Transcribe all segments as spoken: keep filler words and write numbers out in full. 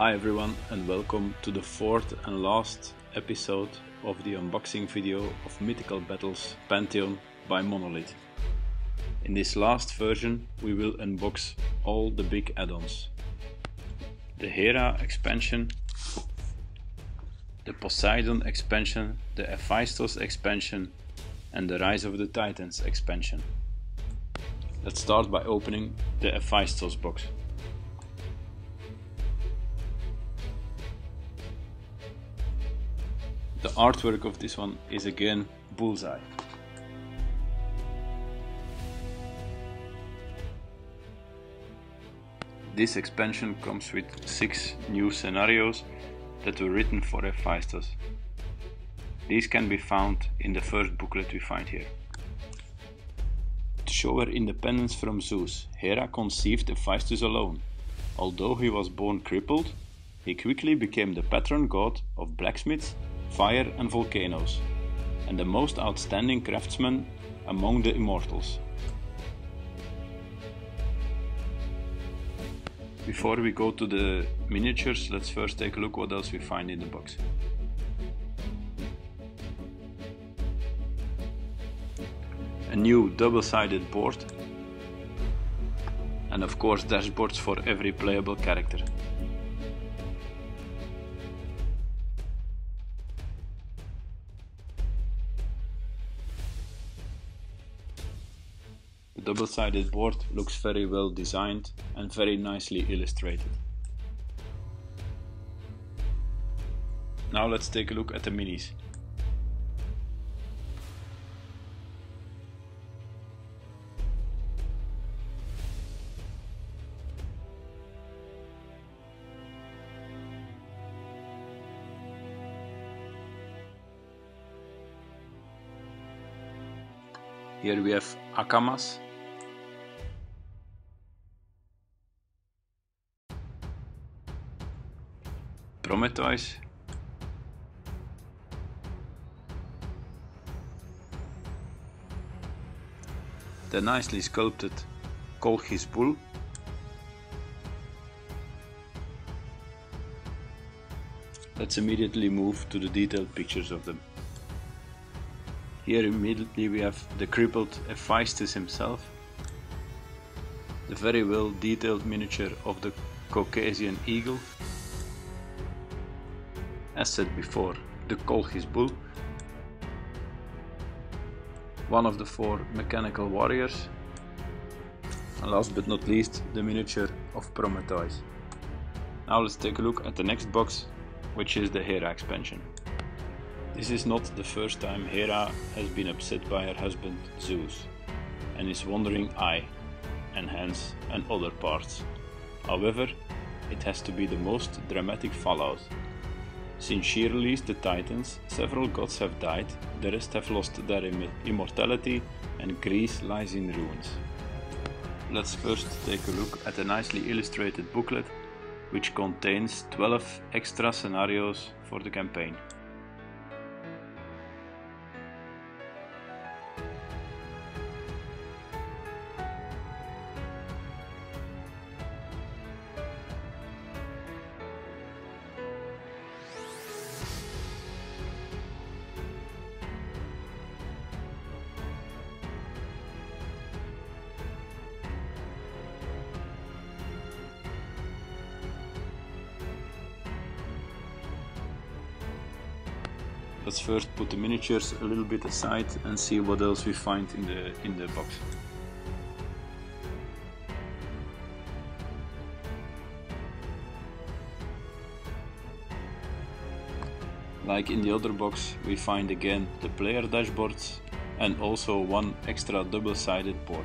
Hi everyone and welcome to the fourth and last episode of the unboxing video of Mythical Battles Pantheon by Monolith. In this last version we will unbox all the big add-ons. The Hera expansion, the Poseidon expansion, the Hephaestus expansion and the Rise of the Titans expansion. Let's start by opening the Hephaestus box. The artwork of this one is again Bullseye. This expansion comes with six new scenarios that were written for Hephaestus. These can be found in the first booklet we find here. To show her independence from Zeus, Hera conceived Hephaestus alone. Although he was born crippled, he quickly became the patron god of blacksmiths, fire and volcanoes, and the most outstanding craftsman among the immortals. Before we go to the miniatures, let's first take a look what else we find in the box. A new double-sided board, and of course dashboards for every playable character. The double-sided board looks very well designed and very nicely illustrated. Now let's take a look at the minis. Here we have Akamas, Prometheus, the nicely sculpted Kolchis bull, let's immediately move to the detailed pictures of them. Here immediately we have the crippled Hephaestus himself, the very well detailed miniature of the Caucasian eagle, as said before, the Kolchis bull, one of the four mechanical warriors, and last but not least the miniature of Prometheus. Now let's take a look at the next box, which is the Hera expansion. This is not the first time Hera has been upset by her husband Zeus and his wandering eye, and hence and other parts. However, it has to be the most dramatic fallout. Since she released the Titans, several gods have died, the rest have lost their im immortality and Greece lies in ruins. Let's first take a look at a nicely illustrated booklet which contains twelve extra scenarios for the campaign. Let's first put the miniatures a little bit aside and see what else we find in the in the box. Like in the other box, we find again the player dashboards and also one extra double-sided board.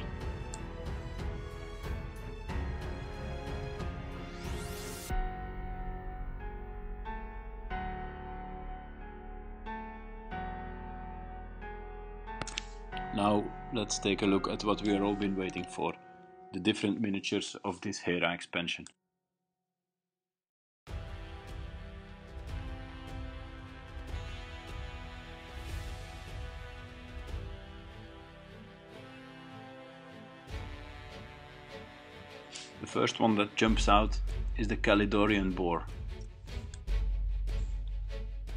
Now let's take a look at what we have all been waiting for, the different miniatures of this Hera expansion. The first one that jumps out is the Calidorian boar,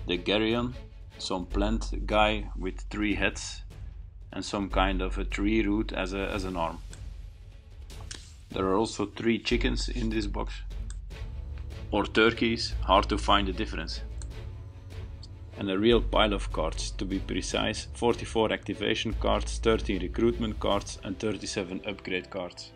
the Geryon, some plant guy with three heads and some kind of a tree root as, a, as an arm. There are also three chickens in this box, or turkeys, hard to find the difference. And a real pile of cards, to be precise, forty-four activation cards, thirteen recruitment cards and thirty-seven upgrade cards.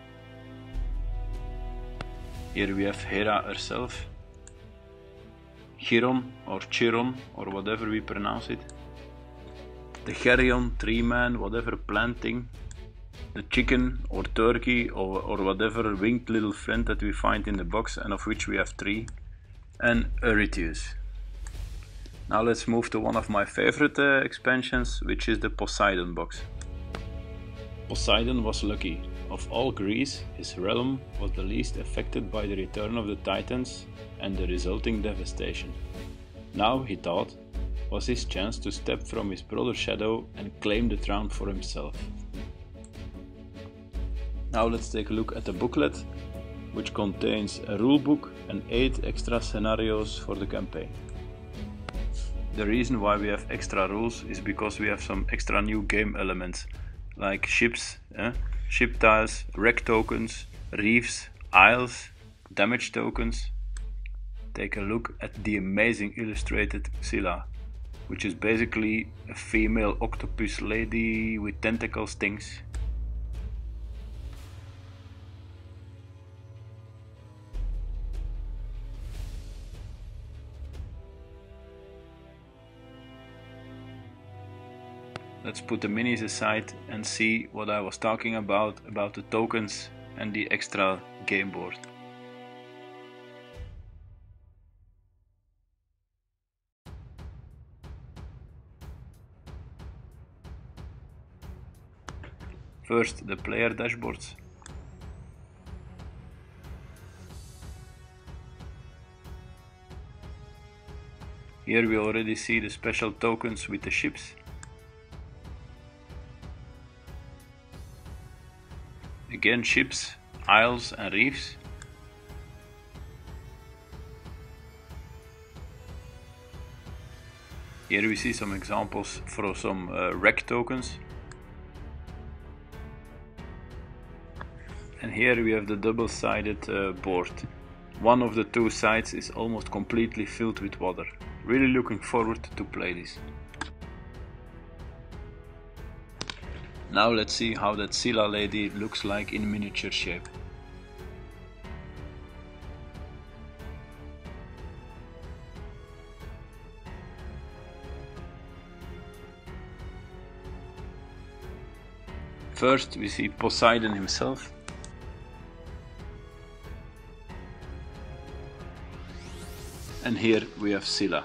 Here we have Hera herself, Chiron or Chiron or whatever we pronounce it, the Geryon, tree man, whatever plant thing, the chicken or turkey or, or whatever winged little friend that we find in the box, and of which we have three, and Eurytheus. Now let's move to one of my favorite uh, expansions, which is the Poseidon box. Poseidon was lucky. Of all Greece, his realm was the least affected by the return of the Titans and the resulting devastation. Now, he thought, was his chance to step from his brother's shadow and claim the throne for himself. Now let's take a look at the booklet, which contains a rulebook and eight extra scenarios for the campaign. The reason why we have extra rules is because we have some extra new game elements, like ships, eh? ship tiles, wreck tokens, reefs, isles, damage tokens. Take a look at the amazing illustrated Scylla, which is basically a female octopus lady with tentacle stings. Let's put the minis aside and see what I was talking about, about the tokens and the extra game board. First, the player dashboards. Here we already see the special tokens with the ships. Again, ships, isles and reefs. Here we see some examples for some uh, wreck tokens. And here we have the double-sided uh, board. One of the two sides is almost completely filled with water. Really looking forward to play this. Now let's see how that Scylla lady looks like in miniature shape. First we see Poseidon himself. And here we have Scylla,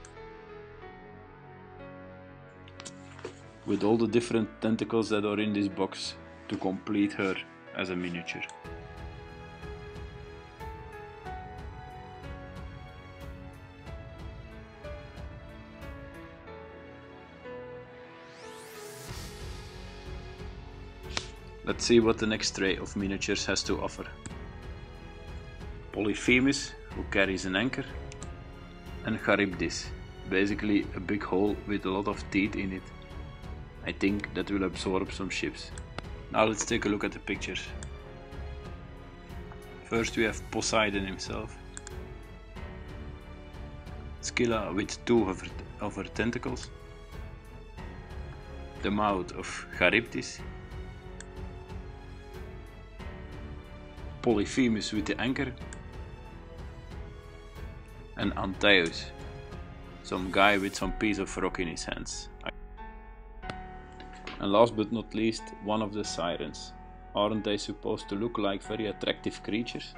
with all the different tentacles that are in this box to complete her as a miniature. Let's see what the next tray of miniatures has to offer. Polyphemus, who carries an anchor, and Charybdis, basically a big hole with a lot of teeth in it. I think that will absorb some ships. Now let's take a look at the pictures. First we have Poseidon himself, Scylla with two of her, of her tentacles, the mouth of Charybdis, Polyphemus with the anchor, and Antaeus, some guy with some piece of rock in his hands. And last but not least, one of the sirens. Aren't they supposed to look like very attractive creatures?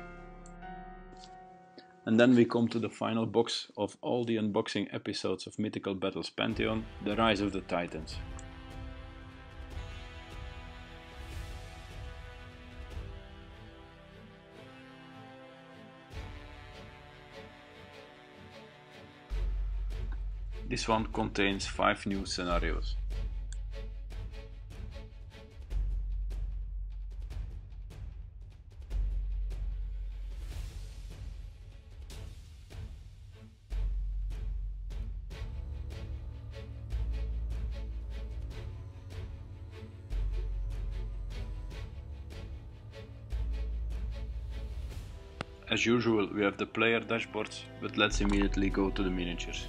And then we come to the final box of all the unboxing episodes of Mythical Battles Pantheon, The Rise of the Titans. This one contains five new scenarios. As usual, we have the player dashboards, but let's immediately go to the miniatures.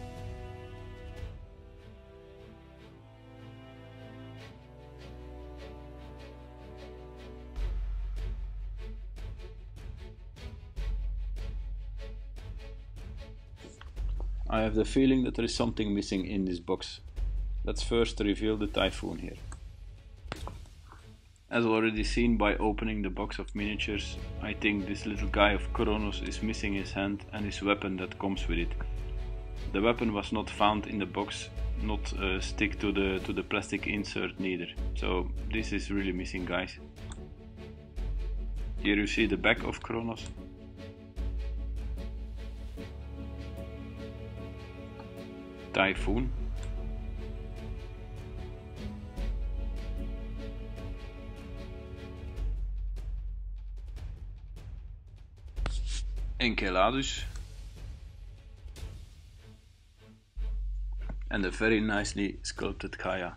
I have the feeling that there is something missing in this box. Let's first reveal the Typhoon here. As already seen by opening the box of miniatures, I think this little guy of Kronos is missing his hand and his weapon that comes with it. The weapon was not found in the box, not uh, stick to the, to the plastic insert neither. So this is really missing, guys. Here you see the back of Kronos. Typhoon. Enceladus. And a very nicely sculpted Gaia.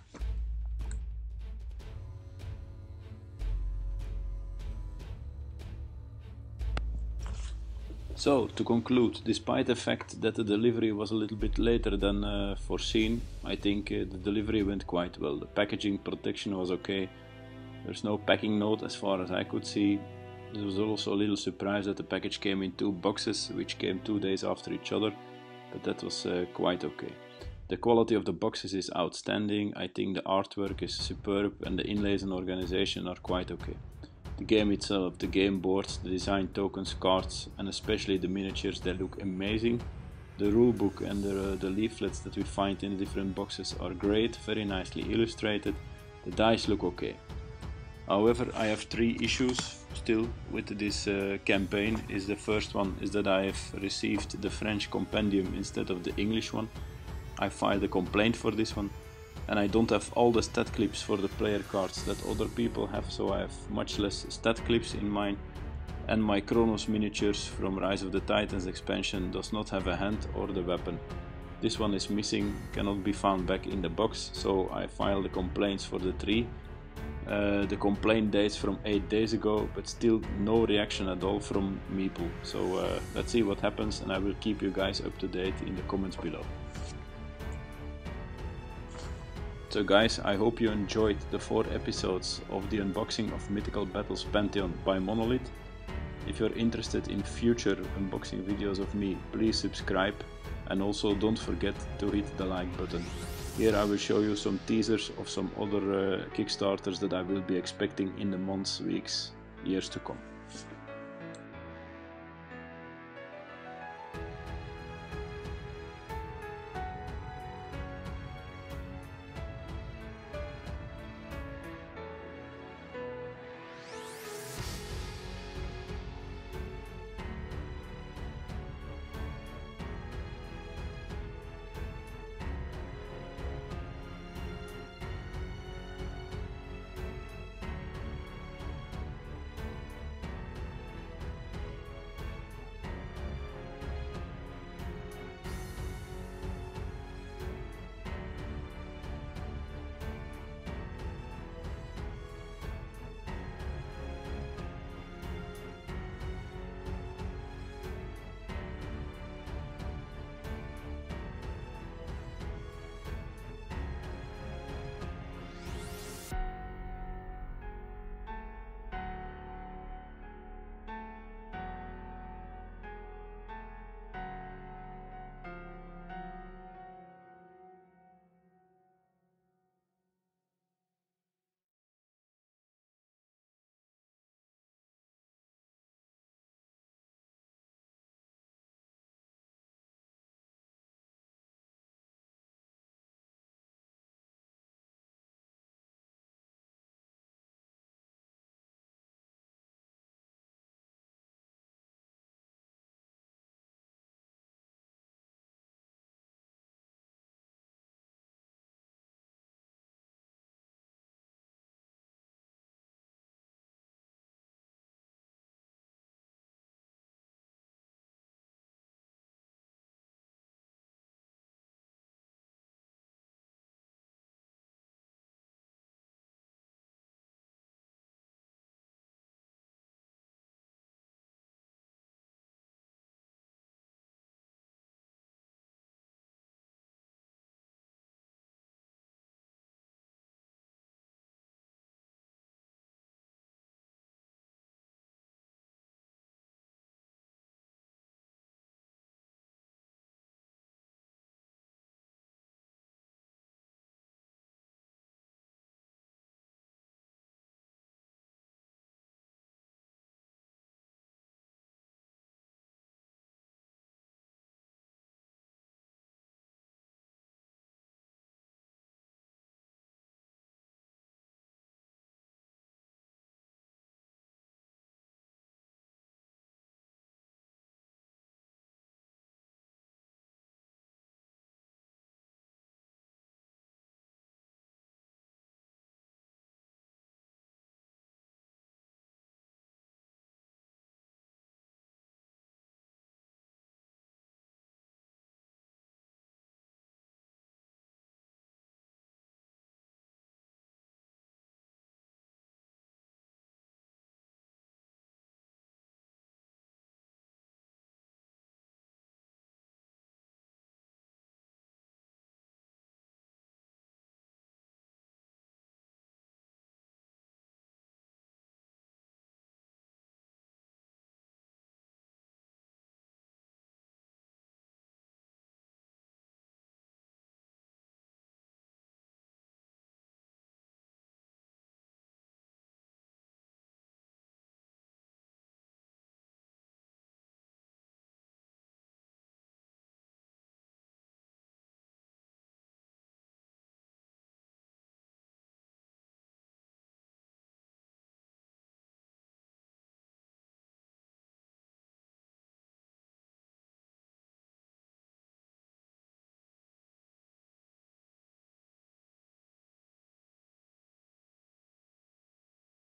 So, to conclude, despite the fact that the delivery was a little bit later than uh, foreseen, I think uh, the delivery went quite well. The packaging protection was okay. There's no packing note as far as I could see. There was also a little surprise that the package came in two boxes, which came two days after each other, but that was uh, quite okay. The quality of the boxes is outstanding. I think the artwork is superb and the inlays and organization are quite okay. The game itself, the game boards, the design tokens, cards and especially the miniatures, they look amazing. The rulebook and the, uh, the leaflets that we find in the different boxes are great, very nicely illustrated. The dice look okay. However, I have three issues still with this uh, campaign. Is the first one is that I have received the French compendium instead of the English one. I filed a complaint for this one. And I don't have all the stat clips for the player cards that other people have, so I have much less stat clips in mine. And my Kronos miniatures from Rise of the Titans expansion does not have a hand or the weapon. This one is missing, cannot be found back in the box, so I filed the complaints for the three. Uh, the complaint dates from eight days ago, but still no reaction at all from Meeple. So uh, let's see what happens, and I will keep you guys up to date in the comments below. So guys, I hope you enjoyed the four episodes of the unboxing of Mythical Battles Pantheon by Monolith. If you're interested in future unboxing videos of me, please subscribe and also don't forget to hit the like button. Here I will show you some teasers of some other uh, Kickstarters that I will be expecting in the months, weeks, years to come.